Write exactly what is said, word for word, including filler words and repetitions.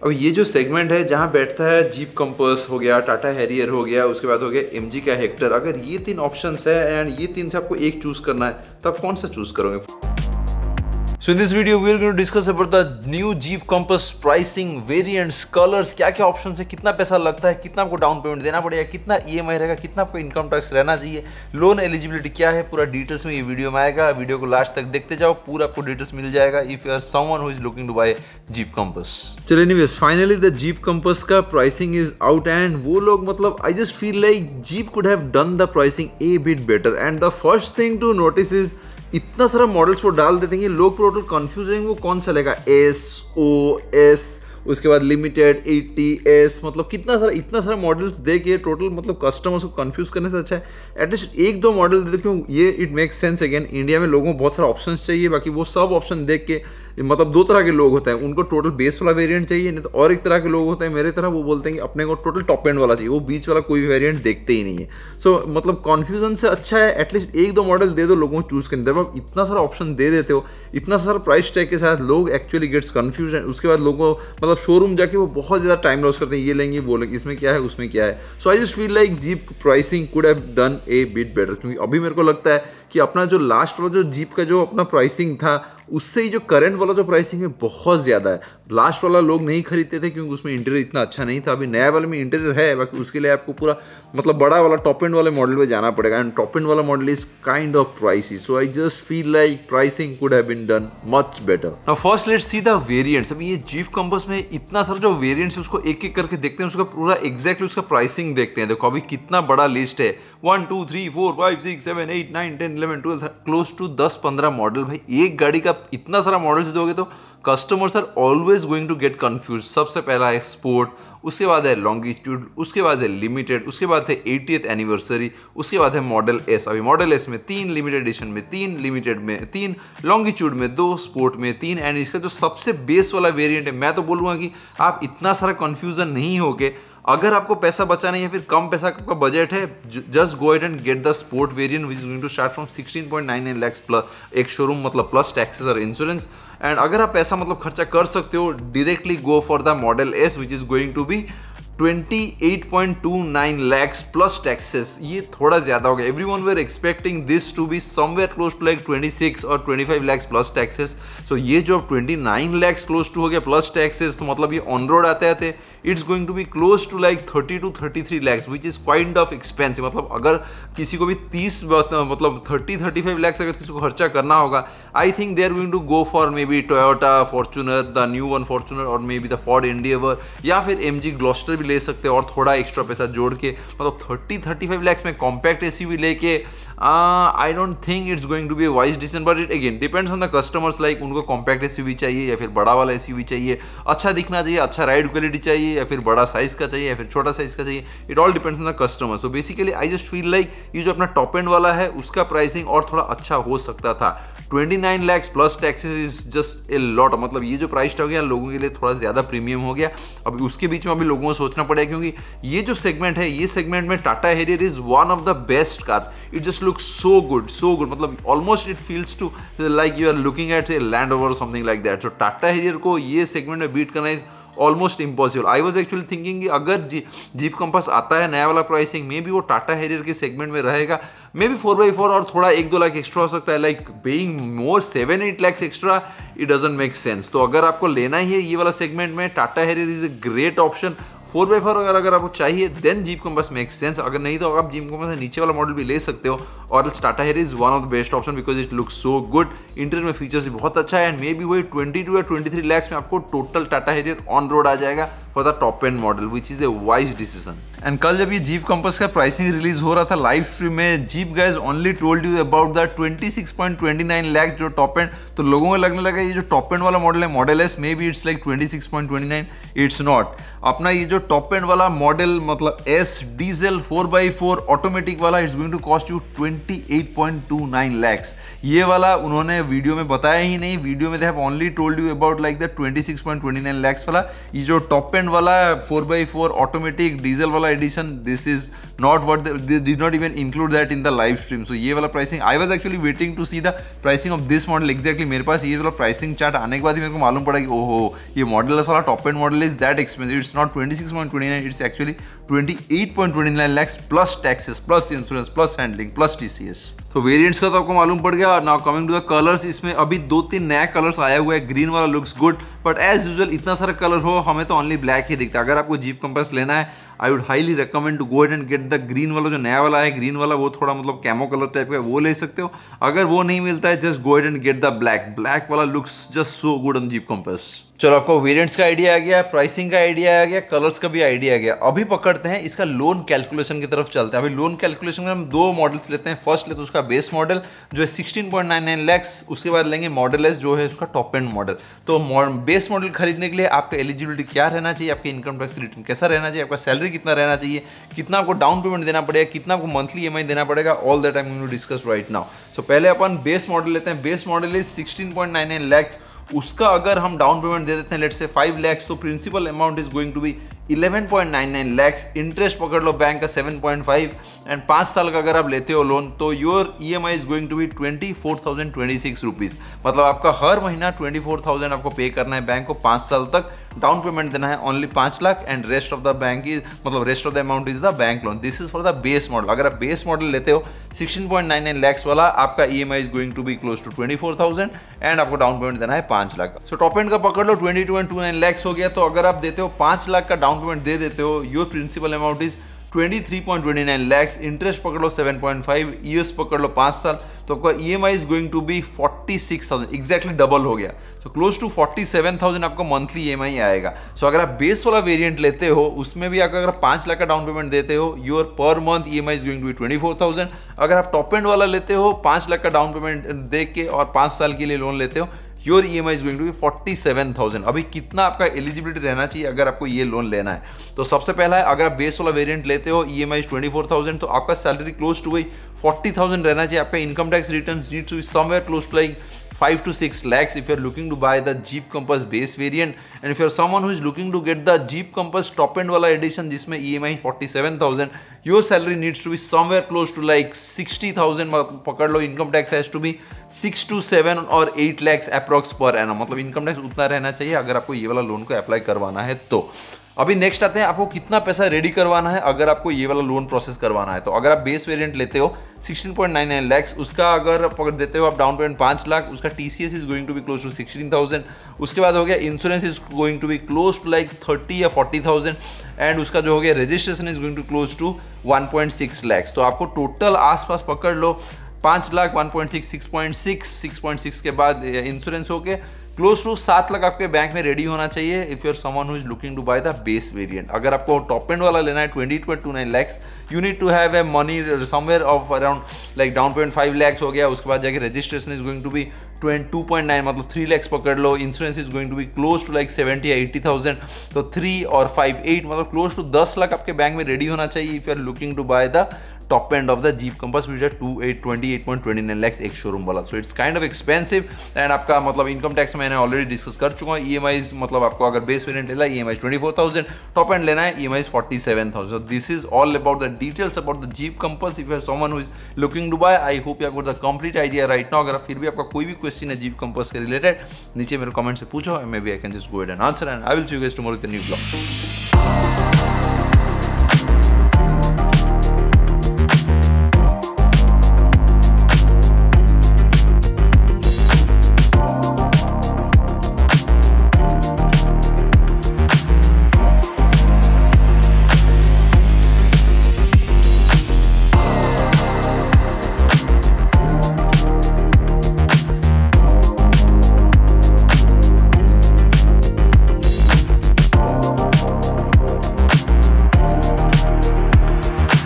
अब ये जो सेगमेंट है जहाँ बैठता है जीप कंपास हो गया, टाटा हैरियर हो गया, उसके बाद हो गया एमजी का हेक्टर, अगर ये तीन ऑप्शंस है एंड ये तीन से आपको एक चूज करना है तो आप कौन सा चूज करोगे? So in this video we are going to discuss about the new Jeep Compass pricing, variants, colors, क्या क्या ऑप्शंस है, कितना पैसा लगता है, कितना आपको डाउन पेमेंट देना पड़ेगा, कितना ईएमआई रहेगा, कितना आपको इनकम टैक्स रहना चाहिए, लोन एलिजिबिलिटी क्या है, पूरा डिटेल्स में ये वीडियो में आएगा। वीडियो को लास्ट तक देखते जाओ, पूरा आपको डिटेल्स मिल जाएगा if you are someone who is looking to buy Jeep Compass। चलो anyways finally the Jeep Compass का प्राइसिंग इज आउट एंड वो लोग मतलब I just feel like Jeep could have done the pricing a bit better and the first thing to notice is इतना सारा models वो डाल देते हैं लोग टोटल कंफ्यूज रहेंगे वो कौन सा लेगा, एस ओ एस, उसके बाद लिमिटेड, एटी एस, मतलब कितना सारा इतना सारा मॉडल्स दे के टोटल मतलब कस्टमर्स को कंफ्यूज करने से अच्छा है एटलीस्ट एक दो मॉडल दे दे। क्यों ये it makes sense, again India में लोगों को बहुत सारा ऑप्शंस चाहिए, बाकी वो सब ऑप्शन देख के मतलब दो तरह के लोग होते हैं, उनको टोटल बेस वाला वेरिएंट चाहिए, नहीं तो और एक तरह के लोग होते हैं मेरे तरह, वो बोलते हैं कि अपने को टोटल टॉप एंड वाला चाहिए, वो बीच वाला कोई भी वेरिएंट देखते ही नहीं है। सो so, मतलब कॉन्फ्यूजन से अच्छा है एटलीस्ट एक दो मॉडल दे दो लोगों को चूज करने। जब आप इतना सारा ऑप्शन दे देते हो, इतना सारा प्राइस टैग के साथ, लोग एक्चुअली गेट्स कन्फ्यूज है। उसके बाद लोगों को मतलब शोरूम जाके वो बहुत ज़्यादा टाइम लॉस करते हैं, ये लेंगे वो लेंगे, इसमें क्या है उसमें क्या है। So I just feel like Jeep pricing could have done a bit better, क्योंकि अभी मेरे को लगता है कि अपना जो लास्ट वाला जो जीप का जो अपना प्राइसिंग था उससे ही जो करंट वाला जो प्राइसिंग है बहुत ज़्यादा है। लास्ट वाला लोग नहीं खरीदते थे क्योंकि उसमें इंटीरियर इतना अच्छा नहीं था, अभी नया वाले में इंटीरियर है, बाकी उसके लिए आपको पूरा मतलब बड़ा वाला टॉप एंड वाले मॉडल में जाना पड़ेगा एंड टॉप एंड वाला model is kind of pricey. So I just feel like pricing could have been done much better. Now first let's see the variants. अभी ये जीप कंपास में इतना सारा जो वेरिएंट्स है उसको एक एक करके देखते हैं, उसका पूरा एग्जैक्टली उसका प्राइसिंग देखते हैं। देखो अभी कितना बड़ा लिस्ट है, one two three four five six seven eight nine ten eleven twelve, close to दस पंद्रह मॉडल। भाई एक गाड़ी का इतना सारा मॉडल्स दोगे तो customers are always going to get confuse. सबसे पहला है स्पोर्ट, उसके बाद है लॉन्गिट्यूड, उसके बाद है लिमिटेड, उसके बाद है एटिएथ एनिवर्सरी, उसके बाद है मॉडल एस। अभी मॉडल एस में तीन, लिमिटेड एडिशन में तीन, लिमिटेड में तीन, लॉन्गिट्यूड में दो, स्पोर्ट में तीन, एंड इसका जो सबसे बेस वाला वेरिएंट है, मैं तो बोलूँगा कि आप इतना सारा कन्फ्यूजन नहीं होके, अगर आपको पैसा बचाना है या फिर कम पैसा का बजट है, just go ahead and get the sport variant which is going to start from sixteen point nine nine lakh plus ex showroom मतलब प्लस टैक्सेस और इंश्योरेंस। एंड अगर आप पैसा मतलब खर्चा कर सकते हो, directly go for the model S which is going to be अट्ठाईस पॉइंट दो नौ lakhs प्लस टैक्सेस। ये थोड़ा ज्यादा हो गया। Everyone were expecting this to be somewhere close to like छब्बीस और पच्चीस lakhs प्लस टैक्सेस। सो ये जो उनतीस lakhs क्लोज टू हो गया प्लस टैक्सेस, तो मतलब ये ऑन रोड आते आते it's going to be close to like thirty two thirty three lakhs which is kind of expensive. मतलब अगर किसी को भी तीस मतलब थर्टी थर्टी फाइव lakhs अगर किसी को खर्चा करना होगा, I think they are going to go for maybe Toyota Fortuner, the new one Fortuner, और maybe the Ford Endeavour, या फिर एमजी ग्लॉस्टर ले सकते हैं और थोड़ा एक्स्ट्रा पैसा जोड़ के। मतलब थर्टी थर्टी फाइव lakhs में कॉम्पैक्ट एसयूवी लेके I don't think it's going to be a wise decision, but it again depends on the customers, like उनको कॉम्पैक्ट एसयूवी चाहिए या फिर बड़ा वाला एसयूवी चाहिए, अच्छा दिखना चाहिए, अच्छा राइड क्वालिटी चाहिए, या फिर बड़ा साइज का चाहिए या फिर छोटा साइज का चाहिए। It all depends on the customer. So basically I just feel like ये जो अपना टॉप एंड वाला है उसका प्राइसिंग और थोड़ा अच्छा हो सकता था। उनतीस lakhs plus taxes is just a lot. मतलब ये जो प्राइस हो गया लोगों के लिए थोड़ा ज्यादा प्रीमियम हो गया। अभी उसके बीच में अभी लोगों को सोचना पड़ेगा, क्योंकि ये जो सेगमेंट है, ये सेगमेंट में Tata Harrier is one of the best car. It just looks so good so good, मतलब almost it feels to like you are looking at a Land Rover something like that. So Tata Harrier को ये segment में beat करना is almost impossible. I was actually thinking कि अगर जी jeep compass आता है नया वाला प्राइसिंग, मे बी वो टाटा हैरियर के सेगमेंट में रहेगा, maybe four by four और थोड़ा एक दो लाख एक्स्ट्रा हो सकता है, like paying more seven eight lakhs extra, it doesn't make sense. तो अगर आपको लेना ही है ये वाला सेगमेंट में, Tata Harrier is a great option. Four by four अगर अगर आपको चाहिए then Jeep Compass make sense, अगर नहीं तो आप जीप कंपास नीचे वाला मॉडल भी ले सकते हो। और Tata Harrier is one of the best option because it looks so good, interior में फीचर्स भी बहुत अच्छा है, एंड मे बी वही ट्वेंटी टू या ट्वेंटी थ्री lakhs में आपको total Tata Harrier on road आ जाएगा for the top end model which is a wise decision. And कल जब ये जीप कंपास का प्राइसिंग रिलीज हो रहा था लाइव स्ट्रीम में, Jeep guys only told you about the twenty six point two nine lakhs जो टॉप एंड, तो लोगों को लगने लगा ये जो टॉप एंड वाला मॉडल है model S, may be it's like twenty six point two nine, it's not. अपना ये जो टॉप एंड वाला मॉडल मतलब S diesel four by four automatic वाला, it's going to cost you twenty eight point two nine lakhs। ये वाला उन्होंने video में बताया ही नहीं, वीडियो में they have only told you about like the twenty six point two nine lakhs वाला। ये जो टॉप एंड एंड वाला four by four automatic diesel वाला edition, this is not what they did not even include that in the live stream. So ये वाला pricing, I was actually waiting to see the pricing of this model exactly. मेरे पास ये वाला pricing chart आने के बाद ही मेरे को मालूम पड़ा कि ओहो ये मॉडल वाला top end model is that expensive. It's not twenty six point twenty nine, it's actually twenty eight point twenty nine lakhs plus taxes plus insurance plus handling plus TCS. तो वेरिएंट्स का तो आपको मालूम पड़ गया। Now coming to the colours, इसमें अभी दो तीन नया कलर्स आया हुआ है। ग्रीन वाला looks good, but as usual इतना सारा कलर हो हमें तो ओनली ब्लैक ही दिखता है। अगर आपको जीप कंपास लेना है, I would highly recommend to go and and get the green वाला। जो नया वाला है ग्रीन वाला, वो थोड़ा मतलब कैमो कलर टाइप का, वो ले सकते हो। अगर वो नहीं मिलता है, just go and get the black. Black वाला looks just so good on Jeep Compass. चलो, आपको वेरिएंट्स का आइडिया आ गया, प्राइसिंग का आइडिया आ गया, कलर्स का भी आइडिया आ गया। अभी पकड़ते हैं इसका लोन कैलकुलेशन की तरफ चलते हैं। अभी लोन कैलकुलेशन में हम दो मॉडल्स लेते हैं। फर्स्ट लेते हैं उसका बेस मॉडल जो है sixteen point nine nine lakhs, उसके बाद लेंगे मॉडल एस जो है उसका टॉप एंड मॉडल। तो बेस मॉडल खरीदने के लिए आपका एलिजिबिलिटी क्या रहना चाहिए, आपके इनकम टैक्स रिटर्न कैसा रहना चाहिए, आपका सैलरी कितना रहना चाहिए, कितना आपको डाउन पेमेंट देना पड़ेगा, कितना आपको मंथली ईएमआई देना पड़ेगा, all that I am going to discuss right now. So पहले अपन बेस मॉडल लेते हैं। Base model is sixteen point nine nine lakhs. उसका अगर हम डाउन पेमेंट दे देते हैं लेट्स से फाइव लैक्स, तो principal amount is going to be eleven point nine nine lakhs. Interest पकड़ लो बैंक का सेवन पॉइंट फाइव, एंड पाँच साल का अगर आप लेते हो लोन तो your EMI is going to be twenty four thousand twenty six rupees. मतलब आपका हर महीना ट्वेंटी फोर थाउजेंड आपको पे करना है बैंक को। पाँच साल तक डाउन पेमेंट देना है ओनली पाँच lakh, and rest of the bank is मतलब rest of the amount is the bank loan. This is for the base model. अगर आप बेस मॉडल लेते हो sixteen point nine nine lakhs वाला, आपका EMI is going to be close to twenty four thousand, and आपको down payment देना है पाँच लाख। सो टॉप एंड का पकड़ लो twenty two point two nine lakhs हो गया। तो अगर आप देते हो पाँच लाख का डाउन पेमेंट दे देते हो, your principal amount is twenty three point twenty nine lakhs. Interest पकड़ लो सेवन पॉइंट फाइव, ईयर्स पकड़ लो पाँच साल, तो आपका EMI is going to be forty six thousand, exactly double हो गया। So close to forty seven thousand आपको मंथली ईएमआई आएगा। सो so, अगर आप बेस वाला वेरिएंट लेते हो, उसमें भी अगर पाँच लाख का डाउन पेमेंट देते हो, your per month EMI is going to be twenty four thousand. अगर आप टॉप एंड वाला लेते हो, पाँच लाख का डाउन पेमेंट दे के और पाँच साल के लिए लोन लेते हो, your EMI is going to be forty seven thousand. अभी कितना आपका एलिजिबिलिटी रहना चाहिए अगर आपको ये लोन लेना है? तो सबसे पहला है, अगर आप बेस वाला वेरिएंट लेते हो, ईएमआई ट्वेंटी फोर थाउजेंड, तो आपका सैलरी क्लोज टू वही फोर्टी थाउजेंड रहना चाहिए। आपका income tax returns needs to be somewhere close to like five to six lakhs if you are looking to buy the Jeep Compass base variant, and if you are someone who is looking to get the Jeep Compass top end वाला edition जिसमें E M I forty seven thousand, your salary needs to be somewhere close to like sixty thousand पकड़ लो। income tax has to be six to seven और eight lakhs approx per annum, मतलब income tax उतना रहना चाहिए अगर आपको ये वाला लोन को अप्लाई करवाना है। तो अभी नेक्स्ट आते हैं, आपको कितना पैसा रेडी करवाना है अगर आपको ये वाला लोन प्रोसेस करवाना है। तो अगर आप बेस वेरिएंट लेते हो sixteen point nine nine lakhs, उसका अगर पकड़ देते हो आप डाउन पेमेंट पाँच लाख, उसका TCS is going to be close to sixteen thousand. उसके बाद हो गया insurance is going to be close to like thirty या फोर्टी थाउजेंड, एंड उसका जो हो गया registration is going to close to one point six lakhs. तो आपको टोटल आसपास पकड़ लो पाँच lakh, one point six, six point six, six point six के बाद इंश्योरेंस हो के क्लोज टू सात लाख आपके बैंक में रेडी होना चाहिए if you are someone who is looking to buy the base variant. अगर आपको टॉप एंड वाला लेना है twenty two two nine lakhs, you need to have a money somewhere of around like down payment five lakhs हो गया। उसके बाद जाके registration is going to be two point nine, मतलब थ्री लैक्स पकड़ लो। Insurance is going to be close to like seventy या eighty thousand, तो थ्री और फाइव एट मतलब क्लोज टू दस लाख आपके बैंक में रेडी होना चाहिए if you are looking to buy the top end of the Jeep Compass which है twenty eight point twenty nine lakhs एक शोरूम वाला। So it's kind of expensive, and आपका मतलब इनकम टैक्स मैंने ऑलरेडी डिस्कस कर चुका हूँ। ईएमआई मतलब आपको अगर बेस वेरिएंट लेना है EMI twenty four thousand, top end लेना है EMI forty seven thousand. This is all about the details about the Jeep Compass if you are someone who is looking to buy. I hope you have got the complete idea right now. अगर फिर भी आपका कोई भी question है jeep compass के related, नीचे मेरे कमेंट से पूछो, may be I can just go and answer, and I will see you guys tomorrow with a new blog.